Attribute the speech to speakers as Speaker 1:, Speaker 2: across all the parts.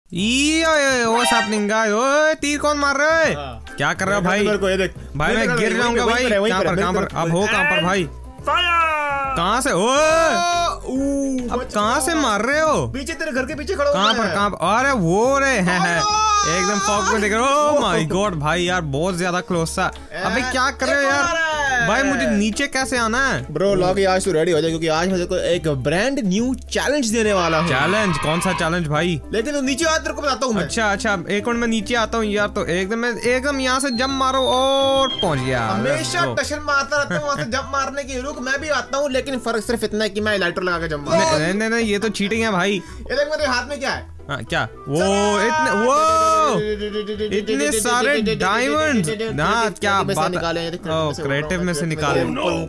Speaker 1: What's happening guys? ओए तीर कौन मार रहा है? क्या कर रहा है भाई?
Speaker 2: मेरे को ये देख
Speaker 1: भाई मैं गिर जाऊंगा भाई। कहां पर अब हो कहां पर भाई? कहां से? ओए अब कहां से मार रहे हो?
Speaker 2: पीछे तेरे घर के पीछे खड़ा हूं।
Speaker 1: कहां पर? अरे वो रे है एकदम फॉग में दिख रहा है। ओह माय गॉड भाई यार बहुत ज्यादा क्लोज था। अबे क्या कर रहे हो यार भाई? मुझे नीचे कैसे आना है?
Speaker 2: ब्रो लॉगी आज तू रेडी हो जा क्योंकि आज मैं तेरे को एक ब्रांड न्यू चैलेंज देने वाला हूं।
Speaker 1: चैलेंज? कौन सा चैलेंज भाई?
Speaker 2: लेकिन तू नीचे आ, तेरे को बताता हूं मैं।
Speaker 1: अच्छा एक मिनट में नीचे आता हूँ यार। तो एकदम यहाँ से जंप मारो और पहुंच गया।
Speaker 2: हमेशा टशन मारता रहता हूँ वहाँ से जंप मारने की। रुक मैं भी आता हूँ लेकिन फर्क सिर्फ इतना है कि मैं लाइटर लगा के जंप मारूं।
Speaker 1: नहीं ये तो चीटिंग है भाई।
Speaker 2: ये देख मेरे हाथ में क्या है?
Speaker 1: हाँ क्या? इतने सारे डायमंड्स ना क्या बात? क्रिएटिव में से निकाले।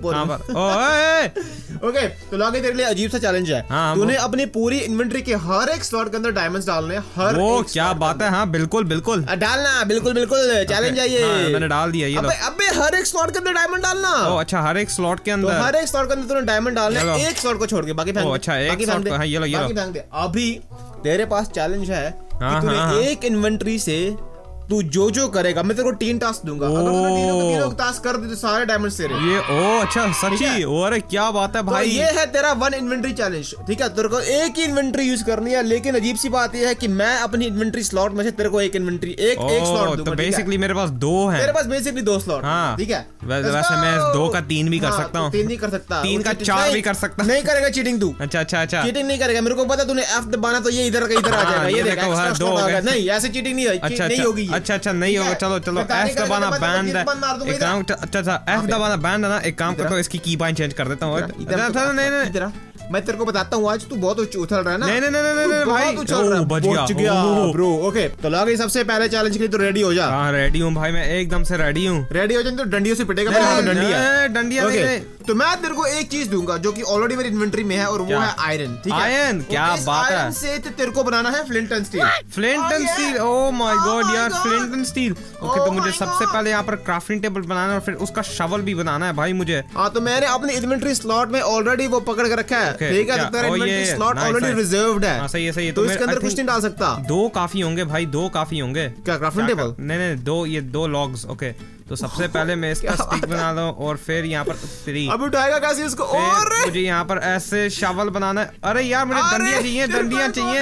Speaker 2: ओके तो लॉगी तेरे लिए अजीब सा चैलेंज है। तूने अपनी पूरी इन्वेंटरी के हर एक स्लॉट के अंदर डायमंड्स डालने हैं। हर
Speaker 1: वो क्या बात है? हाँ बिल्कुल
Speaker 2: डालना। बिल्कुल चैलेंज है ये।
Speaker 1: मैंने डाल दिया। ये
Speaker 2: अबे हर एक स्लॉट के अंदर डायमंड डालना।
Speaker 1: अच्छा हर एक स्लॉट के अंदर?
Speaker 2: हर एक स्लॉट के अंदर तूने डायमंड डालने, एक स्लॉट को छोड़ के बाकी फेंक दे।
Speaker 1: अच्छा एक स्लॉट को। ये लो।
Speaker 2: अभी तेरे पास चैलेंज है कि तूने एक इन्वेंटरी से तू जो करेगा मैं तेरे को 3 टास्क दूंगा। अगर तूने तीनों टास्क कर दिए तो सारे डायमंड्स तेरे।
Speaker 1: ये अच्छा सच्ची? अरे क्या बात है भाई।
Speaker 2: तो ये है तेरा 1 इन्वेंटरी चैलेंज। ठीक है तेरे को एक ही इन्वेंटरी यूज करनी है। लेकिन अजीब सी बात ये है कि मैं अपनी इन्वेंटरी स्लॉट में से तेरे को एक इन्वेंटरी एक स्लॉट दूंगा।
Speaker 1: तो बेसिकली मेरे पास 2 है।
Speaker 2: तेरे पास बेसिकली 2 स्लॉट। ठीक है
Speaker 1: वैसे मैं 2 का 3 भी कर सकता हूँ।
Speaker 2: 3 नहीं कर सकता।
Speaker 1: 3 का 4 भी कर सकता।
Speaker 2: नहीं करेगा चीटिंग तू।
Speaker 1: अच्छा
Speaker 2: चीटिंग नहीं करेगा। मेरे को पता तूने F दबाना तो ये इधर आ जाएगा। ये देखो 2 हो गए। नहीं ऐसे चीटिंग नहीं होगी।
Speaker 1: अच्छा नहीं होगा। चलो F दबाना बैंड है। एक काम अच्छा F दबाना बैंड है ना। एक काम करता हूँ इसकी की बाइंड चेंज कर देता हूँ।
Speaker 2: नहीं मैं तेरे को बताता हूँ आज तू बहुत उछल रहा है ना।
Speaker 1: नहीं भाई
Speaker 2: बच गया ब्रो। ओके तो लॉगी सबसे पहले चैलेंज के लिए तो रेडी हो जा।
Speaker 1: हाँ रेडी हूँ भाई मैं एकदम से रेडी हूँ।
Speaker 2: रेडी हो जाए तो डंडियों से पिटेगा।
Speaker 1: डंडिया
Speaker 2: तो मैं तेरे को एक चीज दूंगा जो कि ऑलरेडी मेरी इन्वेंट्री में है और वो है आयरन। ठीक है
Speaker 1: आयरन? क्या बात है?
Speaker 2: से तेरे को बनाना है flint and steel.
Speaker 1: Flint and steel? Oh my god यार फ्लिंट एंड स्टील। ओके तो मुझे सबसे पहले यहाँ पर क्राफ्टिंग टेबल बनाना है और फिर उसका शवल भी बनाना है भाई मुझे।
Speaker 2: हाँ तो मैंने अपनी इन्वेंट्री स्लॉट में ऑलरेडी वो पकड़ के रखा है। ठीक है तेरा इन्वेंट्री स्लॉट ऑलरेडी रिजर्व्ड है।
Speaker 1: सही है।
Speaker 2: तो इसके अंदर कुछ नहीं डाल सकता।
Speaker 1: 2 काफी होंगे भाई। 2 काफी होंगे।
Speaker 2: क्या क्राफ्टिंग टेबल?
Speaker 1: नहीं 2 ये 2 लॉग्स। ओके तो सबसे पहले मैं इसका स्टिक बना लूं और फिर यहाँ पर 3।
Speaker 2: अब उठाएगा कैसे इसको? और
Speaker 1: मुझे यहाँ पर ऐसे शवल बनाना है। अरे यार मुझे डंडियां चाहिए।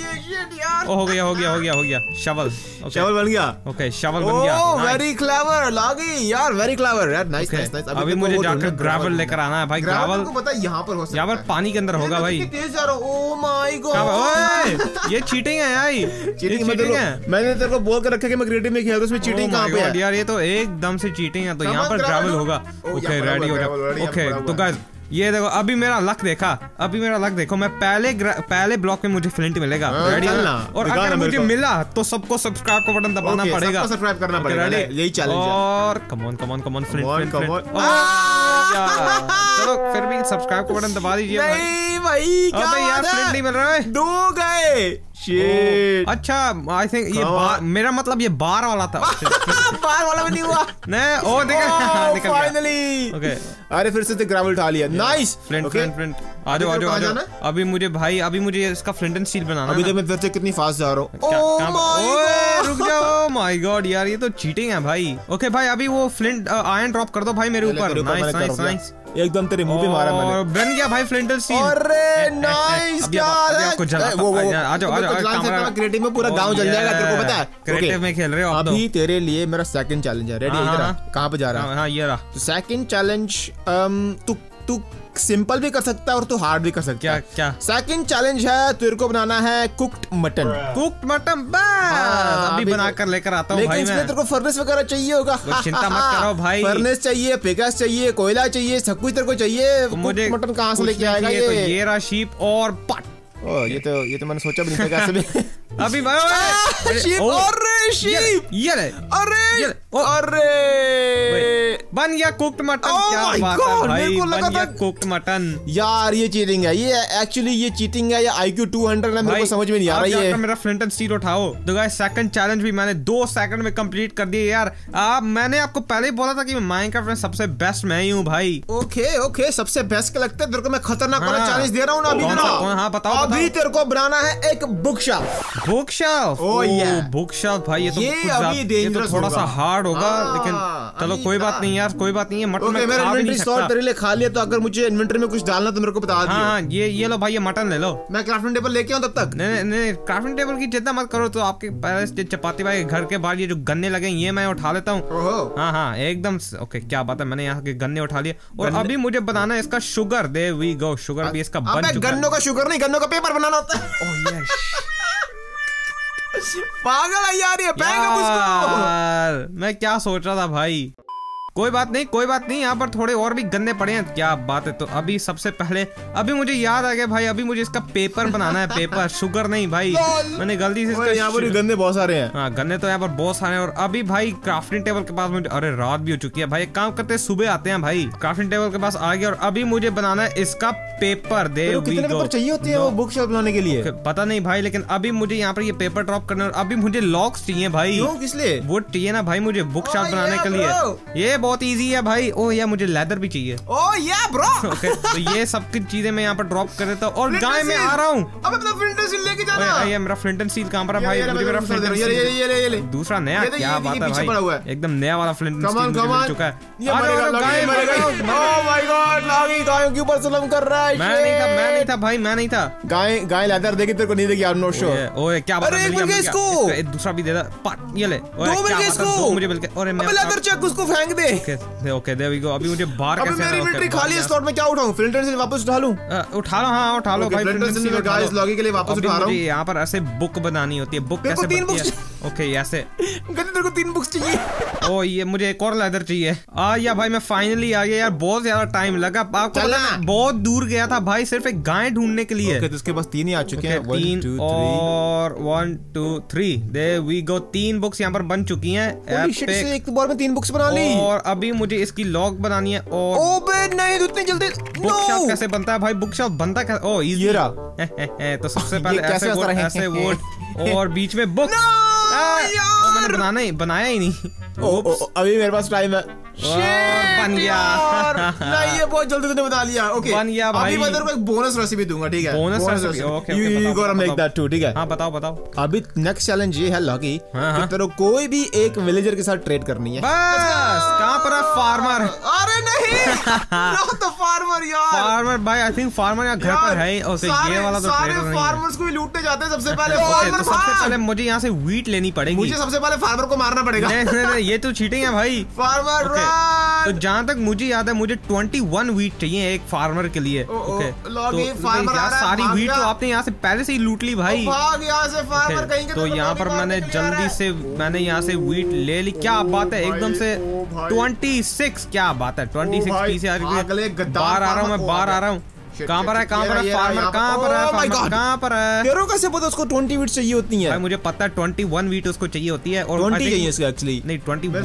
Speaker 1: हो गया शवल।
Speaker 2: शवल बन गया।
Speaker 1: ओके शवल बन गया।
Speaker 2: वेरी क्लेवर लॉगी यार। वेरी क्लेवर यार। नाइस।
Speaker 1: अभी मुझे जाकर ग्रेवल लेकर आना है भाई। ग्रेवल
Speaker 2: को पता है यहाँ पर हो सकता है।
Speaker 1: यहाँ पर पानी के अंदर होगा भाई।
Speaker 2: तेज जा रहा हूँ। ओह माय गॉड
Speaker 1: ये चीटिंग है यार।
Speaker 2: चीटिंग है। मैंने तेरे को बोल कर रखा कि मैं क्रिएटिव में खेल रहा हूँ। उसमें चीटिंग कहाँ पे है
Speaker 1: यार? ये तो एकदम से चीटिंग है। तो यहाँ पर ग्रेवल होगा। ओके रेडी हो जाओ। ओके तो गाइस ये देखो अभी मेरा लक देखो। मैं पहले ब्लॉक में मुझे फ्लिंट मिलेगा। रेडी और अगर मुझे मिला तो सबको सब्सक्राइब का बटन दबाना पड़ेगा।
Speaker 2: सब्सक्राइब करना पड़ेगा। यही चैलेंज है।
Speaker 1: और कम ऑन फ्लिंट। चलो फिर भी सब्सक्राइब का बटन दबा दीजिए
Speaker 2: भाई।
Speaker 1: क्या यार फ्लिंट नहीं मिल रहा है।
Speaker 2: 2 गए। शिट।
Speaker 1: अच्छा आई थिंक ये मेरा मतलब ये बार वाला था।
Speaker 2: बार वाला भी नहीं हुआ।
Speaker 1: नहीं ओ देखा
Speaker 2: फाइनली।
Speaker 1: ओके
Speaker 2: अरे फिर से ग्रेवल उठा लिया। नाइस।
Speaker 1: फ्लिंट आ जाओ। अभी मुझे इसका फ्लिंट एंड स्टील बनाना है।
Speaker 2: अभी तो मैं फिर से कितनी फास्ट जा रहा हूँ।
Speaker 1: रुक जाओ। माय गॉड यार ये तो चीटिंग है भाई। ओके भाई अभी वो फ्लिंट आयरन ड्रॉप कर दो भाई मेरे ऊपर। नाइस
Speaker 2: एकदम तेरे मुंह पे मारा मैंने।
Speaker 1: बन गया भाई फ्लिंट एंड स्टील।
Speaker 2: अरे नाइस।
Speaker 1: अभी आपको आ जाओ
Speaker 2: क्रिएटिव में पूरा गांव जल जाएगा। तेरे को पता है
Speaker 1: क्रिएटिव में खेल रहे हो आप।
Speaker 2: अभी तेरे लिए मेरा सेकंड चैलेंज है। रेडी इधर कहां पे जा रहा है?
Speaker 1: हां ये रहा।
Speaker 2: तो सेकंड चैलेंज तू सिंपल भी कर सकता है और तू हार्ड भी कर सकता है।
Speaker 1: क्या?
Speaker 2: सेकंड चैलेंज है तेरे को बनाना है कुक्ड मटन।
Speaker 1: अभी बनाकर लेकर आता हूँ भाई।
Speaker 2: मैं तेरे को फर्नेस वगैरह चाहिए होगा।
Speaker 1: चिंता मत करो भाई।
Speaker 2: फर्नेस चाहिए, पिकास चाहिए, कोयला चाहिए, सब कुछ तेरे को चाहिए। मुझे मटन कहाँ से लेके आएगा ये?
Speaker 1: तो ये रहा शीप और पट।
Speaker 2: ये तो मैंने सोचा भी नहीं था कैसे भी।
Speaker 1: अभी भाई
Speaker 2: शीप। अरे शीप।
Speaker 1: ये
Speaker 2: अरे
Speaker 1: बन गया कुक्ड मटन। क्या बात है भाई, बन गया कुक्ड मटन।
Speaker 2: यार ये चीटिंग है, ये एक्चुअली ये चीटिंग है या IQ 200 है, मेरे को समझ में नहीं आ रहा है।
Speaker 1: मेरा फ्लिंट एंड स्टील उठाओ। तो गाइस सेकंड चैलेंज भी मैंने 2 सेकंड में कंप्लीट कर दिया यार। मैंने आपको पहले ही बोला था कि माइनक्राफ्ट में सबसे बेस्ट मैं ही हूँ भाई।
Speaker 2: ओके सबसे बेस्ट क्या लगता है तेरे को? मैं खतरनाक वाला चैलेंज दे रहा हूँ ना अभी।
Speaker 1: हाँ बताओ।
Speaker 2: अभी तेरे को बनाना है एक बुक शेल्फ।
Speaker 1: Bookshelf? ओह ये बुक शेल्फ भाई, ये तो थोड़ा सा हार्ड होगा, लेकिन चलो कोई बात नहीं यार, कोई बात नहीं है। मटन मैं खा भी नहीं सकता।
Speaker 2: तेरे लिए खा लिया, तो अगर मुझे इन्वेंटरी में कुछ डालना तो मेरे को बता दियो।
Speaker 1: हाँ ये लो भाई, ये मटन ले लो।
Speaker 2: मैं क्राफ्टिंग टेबल लेके आऊं तब तक?
Speaker 1: नहीं क्राफ्टिंग टेबल की चिंता मत करो। तो आपके चपाती भाई घर के बाहर ये जो गन्ने लगे ये मैं उठा लेता हूँ। हाँ एकदम ओके। क्या बात है, मैंने यहाँ के गन्ने उठा लिए और अभी मुझे बनाना है इसका sugar. There we go, sugar भी इसका बन चुका है।
Speaker 2: गन्नों का शुगर नहीं, गन्नों का पेपर बनाना होता है। पागल है यार ये।
Speaker 1: मैं क्या सोच रहा था भाई। कोई बात नहीं, यहाँ पर थोड़े और भी गन्ने पड़े हैं। क्या बात है। तो अभी सबसे पहले अभी मुझे याद आ गया भाई, अभी मुझे इसका पेपर बनाना है। पेपर, शुगर नहीं भाई, मैंने गलती से इसका।
Speaker 2: यहाँ पर गन्ने बहुत सारे हैं।
Speaker 1: हाँ गन्ने तो यहाँ पर बहुत सारे हैं। और अभी भाई क्राफ्टिंग टेबल के पास मुझे, अरे रात भी हो चुकी है भाई, एक काम करते हैं सुबह आते हैं भाई। क्राफ्टिंग टेबल के पास आ गया और अभी मुझे बनाना है इसका पेपर। दे
Speaker 2: कितने पेपर चाहिए होते हैं वो बुक शेल्फ बनाने के लिए?
Speaker 1: पता नहीं भाई, लेकिन अभी मुझे यहाँ पर ये पेपर ड्रॉप करना है। और अभी मुझे लॉक्स चाहिए भाई।
Speaker 2: किस लिए?
Speaker 1: वुड चाहिए ना भाई मुझे बुक शेल्फ बनाने के लिए। ये बहुत ईजी है भाई। ओह यार मुझे लेदर भी चाहिए।
Speaker 2: ओह या ब्रो।
Speaker 1: ओके तो ये सब की चीजें मैं यहाँ पर ड्रॉप कर देता हूँ। और गाय में आ रहा हूँ।
Speaker 2: अब अपना फ्लिंट एंड स्टील लेके जाना।
Speaker 1: ये मेरा फ्लिंट एंड स्टील कहाँ पर है भाई? मुझे मेरा फ्लिंट एंड स्टील दूसरा नया। क्या बात है भाई, एकदम नया वाला फ्लिंट एंड स्टील मिल चुका है।
Speaker 2: ओह माय गॉड, लागी गायों के ऊपर जुल्म कर रहा है।
Speaker 1: मैं नहीं था भाई, मैं नहीं था।
Speaker 2: गाय लेदर देगी तेरे को नहीं देगी। I am not sure.
Speaker 1: ओए क्या बात है,
Speaker 2: मिल गया इसको।
Speaker 1: एक दूसरा भी दे दे। ये ले।
Speaker 2: दो मिल गए इसको।
Speaker 1: मुझे मिल गए। और मैं
Speaker 2: लेदर चेक उसको फेंक दे।
Speaker 1: Okay there we go. अभी मुझे बाहर कैसे?
Speaker 2: मेरी इन्वेंटरी खाली है, स्लॉट में क्या उठाऊं? फ्लिंट एंड स्टील वापस उठा लूं?
Speaker 1: उठा लो। हाँ उठा लो भाई।
Speaker 2: Flint and steel guys Loggy के लिए वापस उठा रहा हूं।
Speaker 1: यहाँ पर ऐसे बुक बनानी होती है। बुक कैसे बनती है? ओके ऐसे।
Speaker 2: तेरे को 3 बुक्स चाहिए।
Speaker 1: ओ ये मुझे एक और लेदर चाहिए। या भाई मैं फाइनली आ गया यार, बहुत ज्यादा टाइम लगा। आपको पता है बहुत दूर गया था भाई सिर्फ एक गाय ढूंढने के लिए।
Speaker 2: तो उसके पास 3 ही आ चुके हैं।
Speaker 1: 3 और 1 2 3 देयर वी गो। 3 बुक्स यहाँ पर बन चुकी हैं।
Speaker 2: एक बार में 3 बुक्स बना ली।
Speaker 1: और अभी मुझे इसकी लॉक बनानी है। और
Speaker 2: ओबे नहीं इतनी जल्दी।
Speaker 1: बुक शेल्फ कैसे बनता है भाई? बुक शेल्फ बनता कैसे? Oh easy. तो सबसे पहले ऐसे वोट और बीच में बुक। मैंने बनाया ही नहीं।
Speaker 2: अभी मेरे पास टाइम है।
Speaker 1: बन गया।
Speaker 2: नहीं ये बहुत जल्दी तूने बता लिया। ओके
Speaker 1: बन गया भाई।
Speaker 2: अभी मैं तेरे को एक बोनस रेसिपी दूंगा, ठीक है?
Speaker 1: Bonus recipe. Okay
Speaker 2: you gotta make that too, ठीक है?
Speaker 1: हां बताओ।
Speaker 2: अभी नेक्स्ट चैलेंज ये है लॉगी कि तेरे को कोई भी एक विलेजर के साथ ट्रेड करनी है।
Speaker 1: बस कहां पर है फार्मर?
Speaker 2: अरे नहीं नॉट द फार्मर यार।
Speaker 1: फार्मर भाई आई थिंक फार्मर यहाँ घर पर है। ओके ये वाला तो ट्रेडर नहीं है।
Speaker 2: फार्मर्स को ही लूटने जाते हैं सबसे पहले।
Speaker 1: तो सबसे पहले मुझे यहाँ से व्हीट लेनी पड़ेगी।
Speaker 2: मुझे सबसे पहले फार्मर को मारना पड़ेगा।
Speaker 1: नहीं ये तो चीटिंग है भाई।
Speaker 2: फार्मर
Speaker 1: तो जहाँ तक मुझे याद है मुझे 21 व्हीट चाहिए एक फार्मर के लिए। ओके सारी व्हीट तो आपने यहाँ से पहले से ही लूट ली भाई। तो यहाँ पर मैंने जल्दी से यहाँ से व्हीट ले ली। क्या बात है, एकदम से 26। क्या बात है 26 पीस बाहर आ रहा हूँ मैं, बाहर आ रहा हूँ। कहाँ पर है फार्मर? कहाँ पर है?
Speaker 2: तेरे को कैसे पता उसको 20 वीट चाहिए होती है?
Speaker 1: भाई मुझे पता है 21 वीट उसको चाहिए होती है। और
Speaker 2: 20 चाहिए इसको एक्चुअली।
Speaker 1: नहीं 21।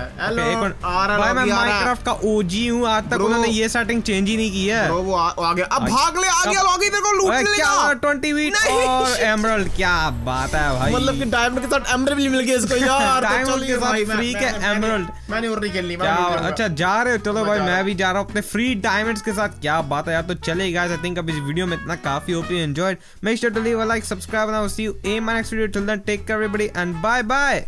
Speaker 1: भाई मैं माइनक्राफ्ट का ओजी हूँ, आज तक उन्होंने ये सेटिंग चेंज ही नहीं की है।
Speaker 2: वो आ गया, अब भाग ले, आ गया लॉगी तेरे को लूट लेगा।
Speaker 1: क्या 20 वीट और एमरल्ड? क्या बात है भाई,
Speaker 2: मतलब कि डायमंड के साथ एमरल्ड भी मिल गया इसको यार।
Speaker 1: डायमंड के साथ फ्री के एमरल्ड।
Speaker 2: मैंने और नहीं खेलनी।
Speaker 1: अच्छा जा रहे हो? चलो भाई मैं भी जा रहा हूँ अपने फ्री डायमंड्स के साथ। क्या बात है यार। तो चले गाइस, आई थिंक अब इस वीडियो में इतना काफी। Hope you enjoyed. Make sure to leave a like, subscribe, and I will see you in my next video. Till then, take care everybody and bye bye.